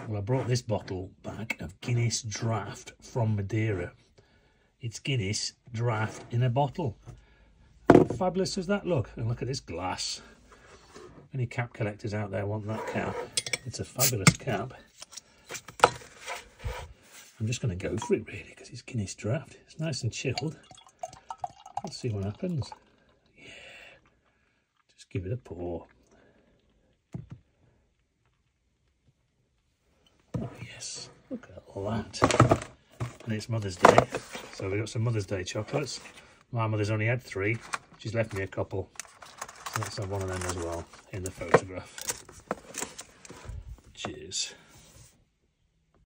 Well, I brought this bottle back of Guinness Draught from Madeira. It's Guinness Draught in a bottle. How fabulous does that look? And look at this glass. Any cap collectors out there want that cap? It's a fabulous cap. I'm just going to go for it really because it's Guinness Draught. It's nice and chilled. Let's see what happens. Yeah, just give it a pour. Oh yes, look at all that. And it's Mother's Day, so we've got some Mother's Day chocolates. My mother's only had 3. She's left me a couple. So let's have one of them as well in the photograph. Cheers.